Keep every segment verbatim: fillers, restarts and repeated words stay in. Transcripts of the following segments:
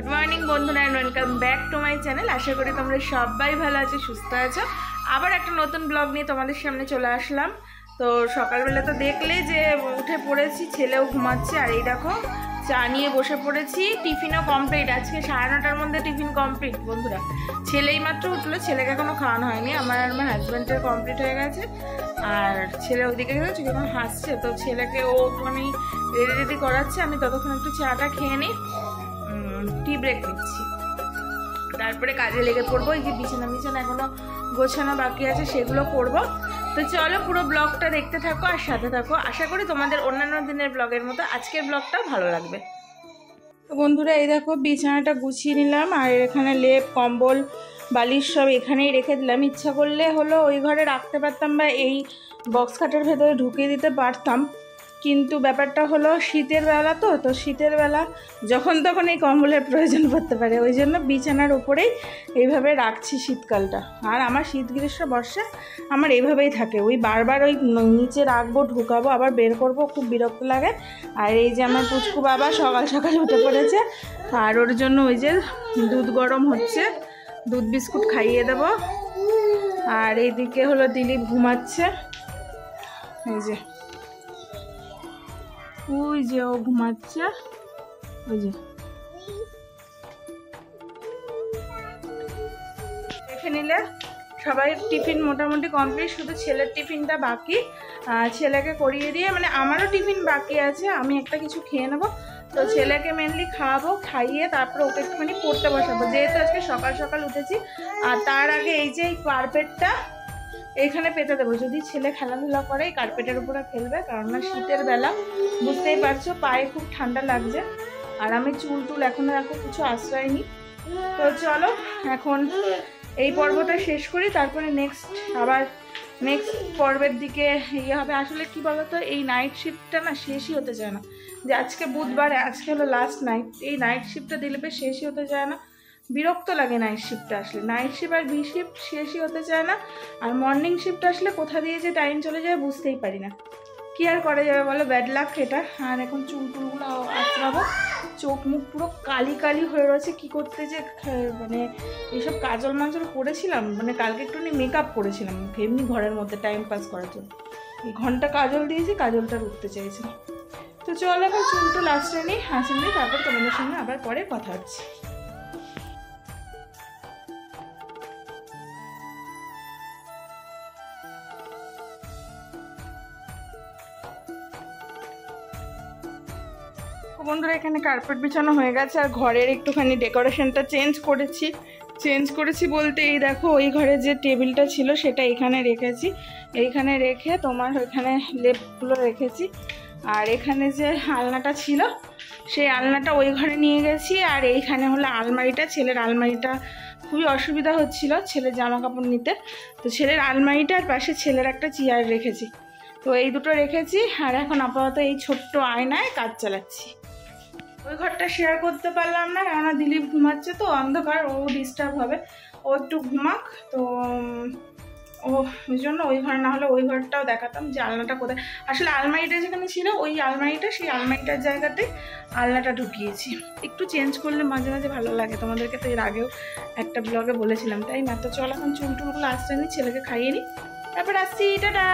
Good morning বন্ধুরা and welcome back to my channel. আশা করি তোমরা সবাই ভালো আছো, সুস্থ আছো। আবার একটা নতুন ব্লগ নিয়ে তোমাদের সামনে চলে আসলাম। তো সকালবেলা তো দেখলে যে উঠে পড়েছি, ছেলেও ঘুমাচ্ছে, আর এই দেখো চা নিয়ে বসে পড়েছি। টিফিনও কমপ্লিট, আজকে সাড়ে নটার মধ্যে টিফিন কমপ্লিট বন্ধুরা। ছেলেই মাত্র উঠলো, ছেলেকে এখনো খাওয়ানো হয়নি। আমার আর আমার হাজব্যান্ডের কমপ্লিট হয়ে গেছে, আর ছেলে ওদিকে গেছে যখন হাসছে, তো ছেলেকে ও একটুখানি রেডি রেডি করাচ্ছে। আমি ততক্ষণ একটু চাটা খেয়ে নিই, টি ব্রেক নিচ্ছি, তারপরে কাজে লেগে পড়বো। এই যে বিছানা বিছানা এখনো গোছানো বাকি আছে, সেগুলো করব। তো চলো পুরো ব্লগটা দেখতে থাকো আর সাথে থাকো। আশা করি তোমাদের অন্যান্য দিনের ব্লগের মতো আজকের ব্লগটাও ভালো লাগবে। তো বন্ধুরা এই দেখো বিছানাটা গুছিয়ে নিলাম, আর এখানে লেপ কম্বল বালিশ সব এখানেই রেখে দিলাম। ইচ্ছা করলে হলো ওই ঘরে রাখতে পারতাম বা এই বক্স খাটের ভেতরে ঢুকিয়ে দিতে পারতাম, কিন্তু ব্যাপারটা হলো শীতের বেলা তো তো শীতের বেলা যখন তখন এই কম্বলের প্রয়োজন পড়তে পারে, ওই জন্য বিছানার উপরেই এইভাবে রাখছি শীতকালটা। আর আমার শীত গ্রীষ্ম বর্ষা আমার এইভাবেই থাকে, ওই বারবার ওই নিচে রাখবো, ঢুকাবো, আবার বের করব, খুব বিরক্ত লাগে। আর এই যে আমার পুচকু বাবা সকাল সকাল উঠে পড়েছে, আর ওর জন্য ওই যে দুধ গরম হচ্ছে, দুধ বিস্কুট খাইয়ে দেব। আর এইদিকে হলো দিলীপ ঘুমাচ্ছে, এই যে ওই যে ও ঘুমাচ্ছে, ওই যে দেখে নিলে সবাই টিফিন মোটামুটি কমপ্লিট, শুধু ছেলের টিফিনটা বাকি। ছেলেকে করিয়ে দিয়ে, মানে আমারও টিফিন বাকি আছে, আমি একটা কিছু খেয়ে নেবো। তো ছেলেকে মেনলি খাওয়াবো, খাইয়ে তারপরে ওকে একটুখানি পড়তে বসাবো, যেহেতু আজকে সকাল সকাল উঠেছি। আর তার আগে এই যে এই কার্পেটটা এইখানে পেতে দেবো, যদি ছেলে খেলাধুলা করে এই কার্পেটের উপরে খেলবে, কারণ না শীতের বেলা বুঝতেই পারছো পায়ে খুব ঠান্ডা লাগছে। আর আমি চুল টুল এখনো রাখো কিছু আশ্রয় নি। তো চলো এখন এই পর্বটা শেষ করি, তারপরে নেক্সট আবার নেক্সট পর্বের দিকে ইয়ে হবে। আসলে কি বলতো, এই নাইট শিফটটা না শেষই হতে চায় না, যে আজকে বুধবার, আজকে হলো লাস্ট নাইট, এই নাইট শিফটটা দিলে বেশ শেষই হতে চায় না, বিরক্ত লাগে নাইট শিফটটা আসলে। নাইট শিফট আর বি শিফট শেষই হতে চায় না, আর মর্নিং শিফট আসলে কোথা দিয়ে যে টাইম চলে যায় বুঝতেই পারি না। কি আর করা যাবে বলো, ব্যাড লাক এটা। আর এখন চুল টুলগুলো আঁচড়াবো, চোখ মুখ পুরো কালি কালি হয়ে রয়েছে। কি করতে যে মানে এইসব কাজল মাজল করেছিলাম, মানে কালকে একটু মেকআপ করেছিলাম এমনি ঘরের মধ্যে টাইম পাস করার জন্য, এই ঘন্টা কাজল দিয়েছি, কাজলটা উঠতে চাইছে। তো চলো এখন চুল টুল আঁচড়ে নিই, হাসি নিই, তারপর তোমাদের সঙ্গে আবার পরে কথা হচ্ছে। বন্ধুরা এখানে কার্পেট বিছানো হয়ে গেছে, আর ঘরের একটুখানি ডেকোরেশনটা চেঞ্জ করেছি। চেঞ্জ করেছি বলতে এই দেখো ওই ঘরে যে টেবিলটা ছিল সেটা এখানে রেখেছি, এইখানে রেখে তোমার ওইখানে লেপগুলো রেখেছি। আর এখানে যে আলনাটা ছিল সেই আলনাটা ওই ঘরে নিয়ে গেছি। আর এইখানে হলো আলমারিটা, ছেলের আলমারিটা খুবই অসুবিধা হচ্ছিল ছেলের জামা কাপড় নিতে, তো ছেলের আলমারিটার পাশে ছেলের একটা চেয়ার রেখেছি। তো এই দুটো রেখেছি, আর এখন আপাতত এই ছোট্ট আয়নায় কাজ চালাচ্ছি। ওই ঘরটা শেয়ার করতে পারলাম না, কেননা দিলীপ ঘুমাচ্ছে তো অন্ধকার, ও ডিস্টার্ব হবে, ও একটু ঘুমাক। তো ও ওই জন্য ওই ঘর না হলে ওই ঘরটাও দেখাতাম যে আলনাটা কোথায়। আসলে আলমারিটা যেখানে ছিল ওই আলমারিটা, সেই আলমারিটার জায়গাতে আলনাটা ঢুকিয়েছি। একটু চেঞ্জ করলে মাঝে মাঝে ভালো লাগে, তোমাদেরকে তো এর আগেও একটা ব্লগে বলেছিলাম, তাই না? তো চল এখন চুল টুলগুলো আসতে নিই, ছেলেকে খাইয়ে নিই, তারপর আসছি। টাটা।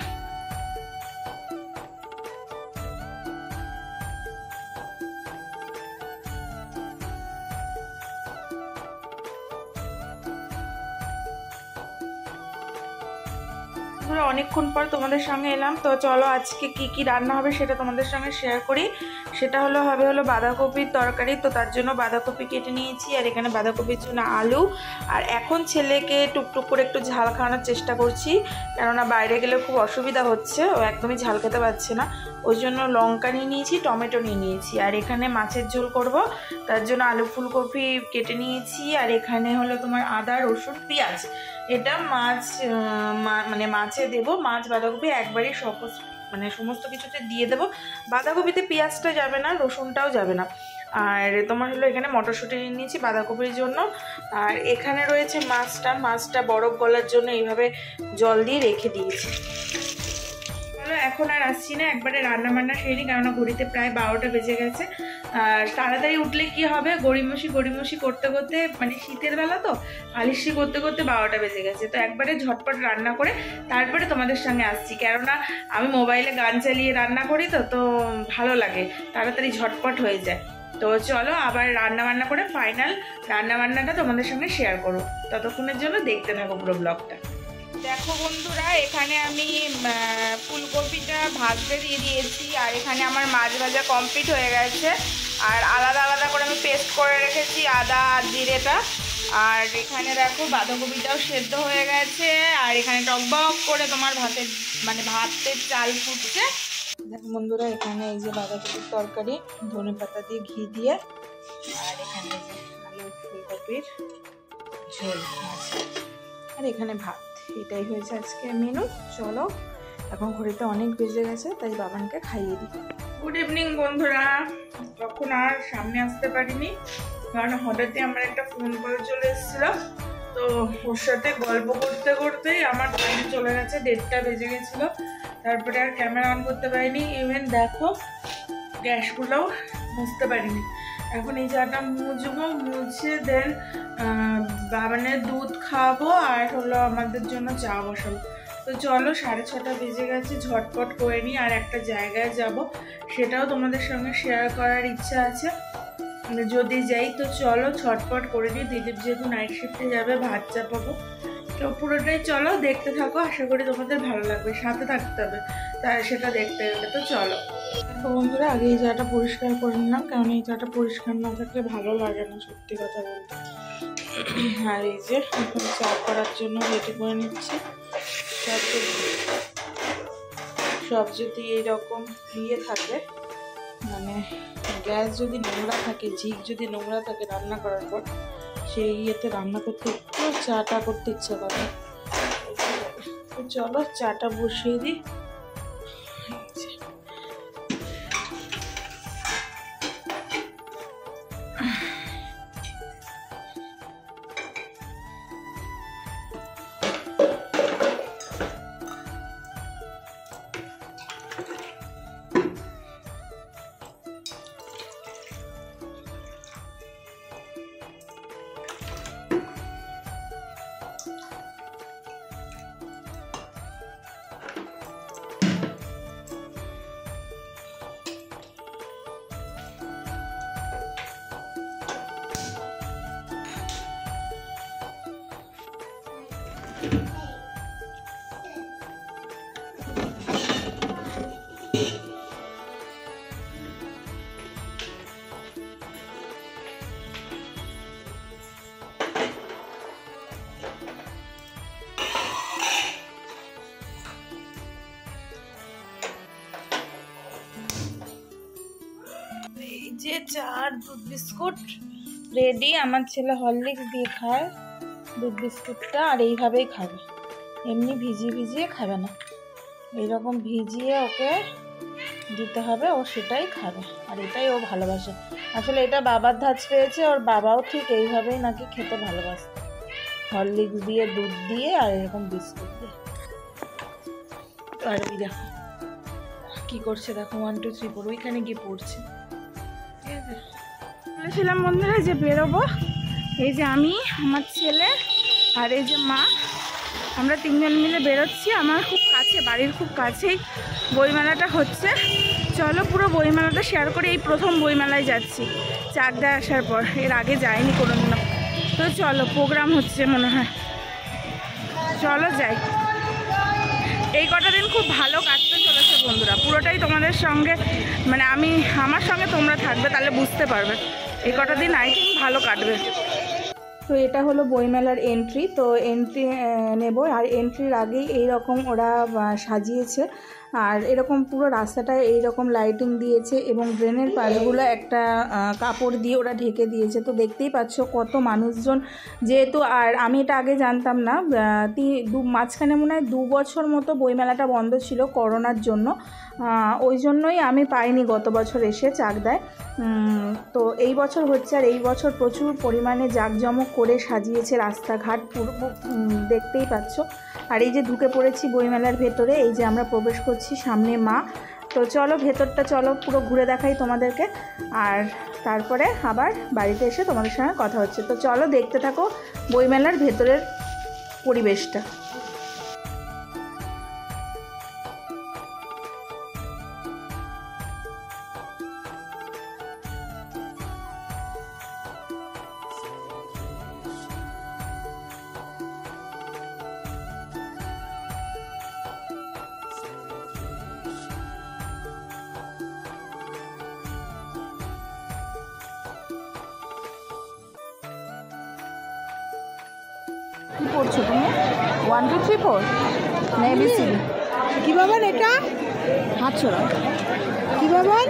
অনেকক্ষণ পর তোমাদের সঙ্গে এলাম, তো চলো আজকে কি কি রান্না হবে সেটা তোমাদের সঙ্গে শেয়ার করি। সেটা হলো হবে হলো বাঁধাকপির তরকারি। তো তার জন্য বাঁধাকপি কেটে নিয়েছি, আর এখানে বাঁধাকপির জন্য আলু। আর এখন ছেলেকে টুকটুক করে একটু ঝাল খাওয়ানোর চেষ্টা করছি, কেননা বাইরে গেলে খুব অসুবিধা হচ্ছে, ও একদমই ঝাল খেতে পারছে না, ওই জন্য লঙ্কা নিয়ে নিয়েছি, টমেটো নিয়ে নিয়েছি। আর এখানে মাছের ঝোল করব, তার জন্য আলু ফুলকপি কেটে নিয়েছি। আর এখানে হলো তোমার আদা রসুন পেঁয়াজ, এটা মাছ মানে মাছে দেবো, মাছ বাঁধাকপি একবারই সব মানে সমস্ত কিছুতে দিয়ে দেবো। বাঁধাকপিতে পেঁয়াজটা যাবে না, রসুনটাও যাবে না। আর তোমার হলো এখানে মটরশুঁটি নিয়ে নিয়েছি বাঁধাকপির জন্য। আর এখানে রয়েছে মাছটা, মাছটা বরফ গলার জন্য এইভাবে জল দিয়ে রেখে দিয়েছি। এখন আর আসছি না, একবারে রান্না বান্না সেরে, কেননা ঘড়িতে প্রায় বারোটা বেজে গেছে। আর তাড়াতাড়ি উঠলে কি হবে, গড়িমসি গড়িমসি করতে করতে, মানে শীতের বেলা তো আলিশি করতে করতে বারোটা বেজে গেছে। তো একবারে ঝটপট রান্না করে তারপরে তোমাদের সঙ্গে আসছি, কেননা আমি মোবাইলে গান চালিয়ে রান্না করি তো তো ভালো লাগে, তাড়াতাড়ি ঝটপট হয়ে যায়। তো চলো আবার রান্না বান্না করে ফাইনাল রান্না বান্নাটা তোমাদের সঙ্গে শেয়ার করো, ততক্ষণের জন্য দেখতে থাকো পুরো ব্লগটা। দেখো বন্ধুরা, এখানে আমি ফুলকপিটা ভাজতে দিয়ে দিয়েছি, আর এখানে আমার মাছ ভাজা কমপ্লিট হয়ে গেছে। আর আলাদা আলাদা করে আমি পেস্ট করে রেখেছি আদা আর জিরেটা। আর এখানে দেখো বাঁধাকপিটাও সেদ্ধ হয়ে গেছে, আর এখানে টকবক করে তোমার ভাতের মানে ভাতের চাল ফুটছে। দেখো বন্ধুরা, এখানে এই যে বাঁধাকপির তরকারি ধনে পাতা দিয়ে ঘি দিয়ে, আর এখানে যে আলু ফুলকপির ঝোল আছে, আর এখানে ভাত। এটাই হয়েছে আজকে মেনু। চলো এখন ঘড়িতে অনেক বেজে গেছে, তাই বাবানকে খাইয়ে দিই। গুড ইভিনিং বন্ধুরা। তখন আর সামনে আসতে পারিনি, কারণ হঠাৎই আমার একটা ফোন কল চলে এসেছিল। তো ওর সাথে গল্প করতে করতেই আমার টাইম চলে গেছে, দেড়টা বেজে গেছিলো। তারপরে আর ক্যামেরা অন করতে পারিনি। ইভেন দেখো গ্যাসগুলোও মুছতে পারিনি। এখন এই জায়গাটা মুছবো, মুছে দেন বাবানের দুধ খাওয়াবো, আর হলো আমাদের জন্য চা বসাবো। তো চলো, সাড়ে ছটা বেজে গেছে, ঝটপট করে নিই। আর একটা জায়গায় যাব, সেটাও তোমাদের সঙ্গে শেয়ার করার ইচ্ছা আছে যদি যাই। তো চলো ঝটপট করে নিই, দিলীপ যেহেতু নাইট শিফটে যাবে, ভাত চাপাবো। তো পুরোটাই চলো দেখতে থাকো, আশা করি তোমাদের ভালো লাগবে, সাথে থাকতে হবে তা সেটা দেখতে গেলে। তো চলো তো বন্ধুরা, আগে এই জায়গাটা পরিষ্কার করে নিলাম, কারণ এই জায়গাটা পরিষ্কার না থাকলে ভালো লাগে না, সত্যি কথা বলতে। আর এই যে এখন চা করার জন্য রেডি করে নিচ্ছি। সব যদি সব যদি এইরকম ইয়ে থাকে, মানে গ্যাস যদি নোংরা থাকে, ঝিক যদি নোংরা থাকে রান্না করার পর, সেই ইয়েতে রান্না করতে একটু চাটা করতে ইচ্ছা করে। তো চলো চাটা বসিয়ে দিই। যে চার দুধ বিস্কুট রেডি। আমার ছেলে হরলিক্স দিয়ে খায় দুধ বিস্কুটটা, আর এইভাবেই খাবে, এমনি ভিজিয়ে ভিজিয়ে খাবে না, এইরকম ভিজিয়ে ওকে দিতে হবে, ও সেটাই খাবে, আর এটাই ও ভালোবাসে। আসলে এটা বাবার ধাঁচ পেয়েছে, ওর বাবাও ঠিক এইভাবেই নাকি খেতে ভালোবাসে, হরলিক্স দিয়ে দুধ দিয়ে আর এরকম বিস্কুট দিয়ে। আর ওই দেখো কী করছে, দেখো ওয়ান টু থ্রি ফোর ওইখানে গিয়ে পড়ছে। বলেছিলাম বন্ধুরা যে বেরোবো, এই যে আমি, আমার ছেলে আর এই যে মা, আমরা তিনজন মিলে বেরোচ্ছি। আমার খুব কাছে, বাড়ির খুব কাছেই বইমেলাটা হচ্ছে। চলো পুরো বইমেলাটা শেয়ার করে। এই প্রথম বইমেলায় যাচ্ছি চাকদায় আসার পর, এর আগে যাইনি কোনো দিনও। তো চলো, প্রোগ্রাম হচ্ছে মনে হয়, চলো যাই। এই কটা দিন খুব ভালো কাটতে চলেছে বন্ধুরা, পুরোটাই তোমাদের সঙ্গে, মানে আমি আমার সঙ্গে তোমরা থাকবে, তাহলে বুঝতে পারবে এই কটা দিন আই থিঙ্ক ভালো কাটবে। তো এটা হলো বইমেলার এন্ট্রি। তো এন্ট্রি নেব, আর এন্ট্রির আগেই এই রকম ওরা সাজিয়েছে, আর এরকম পুরো রাস্তাটায় এইরকম লাইটিং দিয়েছে, এবং ড্রেনের পাশগুলো একটা কাপড় দিয়ে ওরা ঢেকে দিয়েছে। তো দেখতেই পাচ্ছ কত মানুষজন, যেহেতু আর আমি এটা আগে জানতাম না, দু মাঝখানে মনে হয় দু বছর মতো বইমেলাটা বন্ধ ছিল করোনার জন্য, ওই জন্যই আমি পাইনি গত বছর এসে চাকদায়। তো এই বছর হচ্ছে, আর এই বছর প্রচুর পরিমাণে জাঁকজমক করে সাজিয়েছে রাস্তাঘাট পুরো, দেখতেই পাচ্ছ। আর এই যে ঢুকে পড়েছি বইমেলার ভেতরে, এই যে আমরা প্রবেশ করছি, সামনে মা। তো চলো ভেতরটা চলো পুরো ঘুরে দেখাই তোমাদেরকে, আর তারপরে আবার বাড়িতে এসে তোমাদের সঙ্গে কথা হচ্ছে। তো চলো দেখতে থাকো বইমেলার ভেতরের পরিবেশটা। কি পড়ছো তুমি? ওয়ান টু থ্রি ফোর না এবিসিডি? কি বাবান এটা? হাত ছড়া। কি বাবান?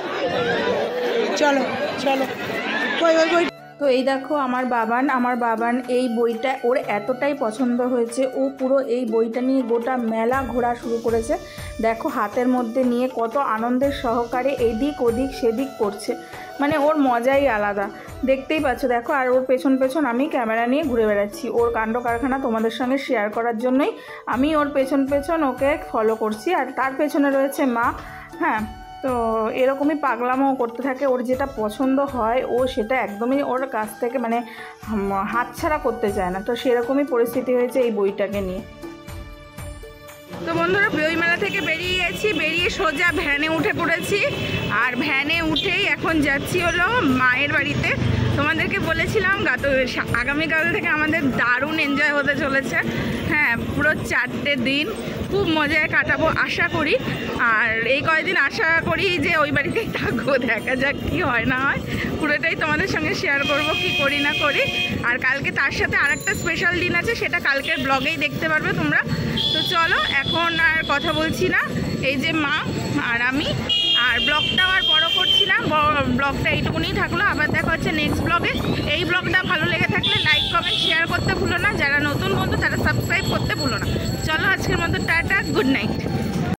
চলো চলো। কই ওই বই। তো এই দেখো আমার বাবান, আমার বাবান এই বইটা ওর এতটাই পছন্দ হয়েছে, ও পুরো এই বইটা নিয়ে গোটা মেলা ঘোরা শুরু করেছে। দেখো হাতের মধ্যে নিয়ে কত আনন্দের সহকারে এদিক ওদিক সেদিক করছে, মানে ওর মজাই আলাদা, দেখতেই পাচ্ছ। দেখো আর ওর পেছন পেছন আমি ক্যামেরা নিয়ে ঘুরে বেড়াচ্ছি, ওর কাণ্ড কারখানা তোমাদের সঙ্গে শেয়ার করার জন্যই আমি ওর পেছন পেছন ওকে ফলো করছি। আর তার পেছনে রয়েছে মা। হ্যাঁ, তো এরকমই পাগলামও করতে থাকে, ওর যেটা পছন্দ হয় ও সেটা একদমই ওর কাছ থেকে মানে হাতছাড়া করতে চায় না। তো সেরকমই পরিস্থিতি হয়েছে এই বইটাকে নিয়ে। তো বন্ধুরা বইমেলা থেকে বেরিয়ে গেছি, বেরিয়ে সোজা ভ্যানে উঠে পড়েছি, আর ভ্যানে উঠেই এখন যাচ্ছি হলো মায়ের বাড়িতে। তোমাদেরকে বলেছিলাম গত আগামীকাল থেকে আমাদের দারুণ এনজয় হতে চলেছে। হ্যাঁ, পুরো চারটে দিন খুব মজায় কাটাবো আশা করি। আর এই কয়েকদিন আশা করি যে ওই বাড়িতেই থাকবো, দেখা যাক কি হয় না হয়, পুরোটাই তোমাদের সঙ্গে শেয়ার করব কি করি না করি। আর কালকে তার সাথে আরেকটা স্পেশাল দিন আছে, সেটা কালকের ব্লগেই দেখতে পারবে তোমরা। তো চলো এখন আর কথা বলছি না, এই যে মা আর আমি, আর ব্লগটাও আর বড় করছি না, ব্লগটা এইটুকুনি থাকলো। আবার দেখা হচ্ছে নেক্সট ব্লগে। এই ব্লগটা ভালো লেগে থাকলে লাইক কমেন্ট শেয়ার করতে ভুলো না, যারা নতুন বন্ধু তারা সাবস্ক্রাইব করতে ভুলো না। চলো আজকের মতো টাটা, গুড নাইট।